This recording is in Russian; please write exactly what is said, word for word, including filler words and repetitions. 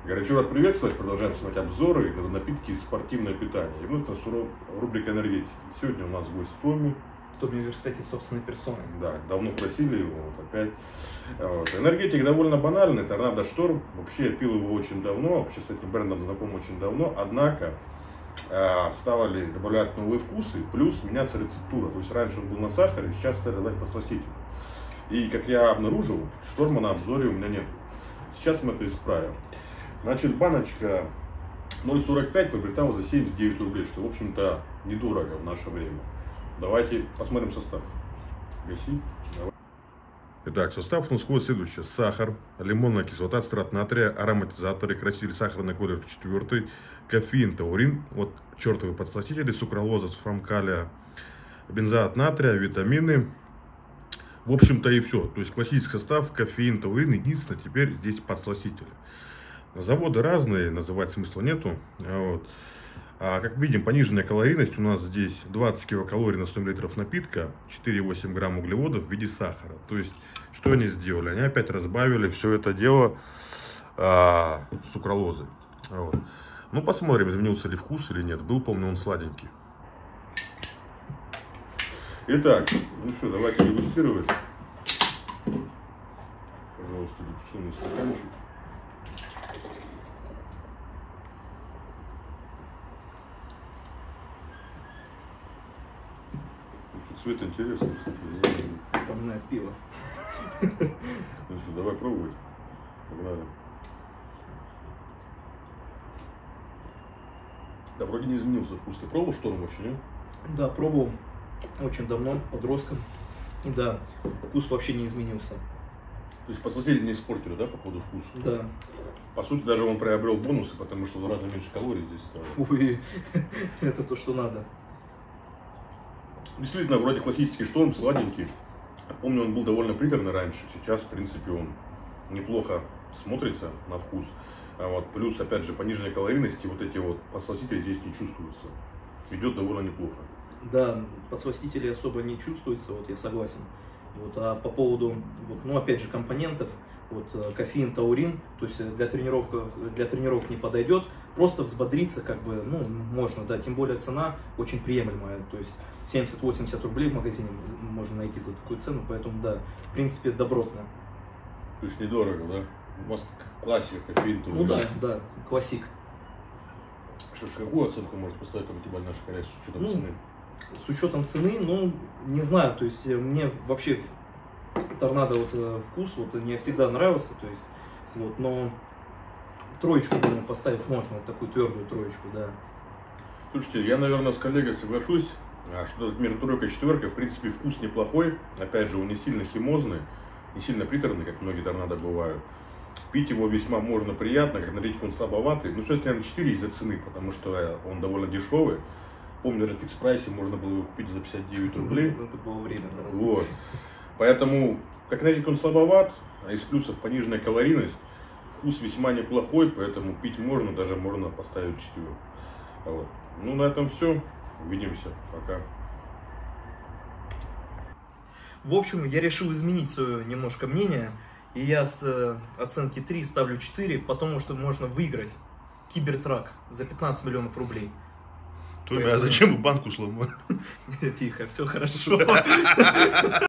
Горячо рад приветствовать. Продолжаем смотреть обзоры на напитки и спортивное питание. И вновь рубрика энергетики. Сегодня у нас гость Томми. Томми Версетти собственной персоной. Да, давно просили его, вот опять. Вот. Энергетик довольно банальный, Торнадо Шторм. Вообще я пил его очень давно, вообще с этим брендом знаком очень давно. Однако э, стали добавлять новые вкусы, плюс меняться рецептура. То есть раньше он был на сахаре, сейчас стали добавлять подсластитель. И как я обнаружил, Шторма на обзоре у меня нет. Сейчас мы это исправим. Значит, баночка ноль сорок пять приобретала за семьдесят девять рублей, что, в общем-то, недорого в наше время. Давайте посмотрим состав. Гаси. Давай. Итак, состав у нас входит следующее. Сахар, лимонная кислота, ацетат натрия, ароматизаторы, краситель, сахарный кодер четвертый, кофеин, таурин, вот чертовы подсластители, сукралоза, сфрамкалия, бензоат натрия, витамины. В общем-то и все. То есть классический состав, кофеин, таурин, единственное, теперь здесь подсластители. Заводы разные, называть смысла нету. Вот. А как видим, пониженная калорийность у нас здесь двадцать килокалорий на сто миллилитров напитка, четыре и восемь грамм углеводов в виде сахара. То есть, что они сделали? Они опять разбавили все это дело а, сукралозой. Вот. Ну, посмотрим, изменился ли вкус или нет. Был, помню, он сладенький. Итак, ну что, давайте дегустировать. Пожалуйста, дегустационный стаканчик. Цвет интересный. Помное пиво. Ну что, давай пробовать. Погнали. Да, вроде не изменился вкус. Ты пробовал Шторм вообще, нет? Да, пробовал очень давно, подростком. И да, вкус вообще не изменился. То есть подсластители не испортили, да, по ходу вкус? Да. По сути, даже он приобрел бонусы, потому что в раза меньше калорий здесь стало. Ой, это то, что надо. Действительно, вроде классический Шторм, сладенький. Помню, он был довольно приторный раньше. Сейчас, в принципе, он неплохо смотрится на вкус. А вот, плюс, опять же, пониженная калорийность, и вот эти вот подсластители здесь не чувствуются. Идет довольно неплохо. Да, подсластители особо не чувствуются, вот я согласен. Вот, а по поводу, вот, ну, опять же, компонентов, вот, кофеин, таурин, то есть для тренировок, для тренировок не подойдет. Просто взбодриться, как бы, ну, можно, да, тем более цена очень приемлемая, то есть семьдесят-восемьдесят рублей в магазине можно найти за такую цену, поэтому, да, в принципе, добротно. То есть недорого, да? У вас классика, кофеин, таурин. Ну да, да, классик. Что ж, какую оценку может поставить Антибаль наш корейс с учетом ну, цены? С учетом цены, ну, не знаю, то есть мне вообще Торнадо вот вкус вот не всегда нравился, то есть, вот, но троечку, думаю, поставить можно, вот такую твердую троечку, да. Слушайте, я, наверное, с коллегой соглашусь, что между тройкой и четверкой, в принципе, вкус неплохой. Опять же, он не сильно химозный, не сильно приторный, как многие Торнадо бывают. Пить его весьма можно приятно, как налить он слабоватый. Ну, все-таки, наверное, четыре из-за цены, потому что он довольно дешевый. Помню, на фикс-прайсе можно было его купить за пятьдесят девять рублей. Это было время, да. Вот. Поэтому, как налить он слабоват, а из плюсов пониженная калорийность. Вкус весьма неплохой, поэтому пить можно, даже можно поставить четверку. Вот. Ну, на этом все. Увидимся. Пока. В общем, я решил изменить свое немножко мнение. И я с э, оценки три ставлю четыре, потому что можно выиграть кибертрак за пятнадцать миллионов рублей. Томми, а зачем вы банку сломали? Тихо, все хорошо.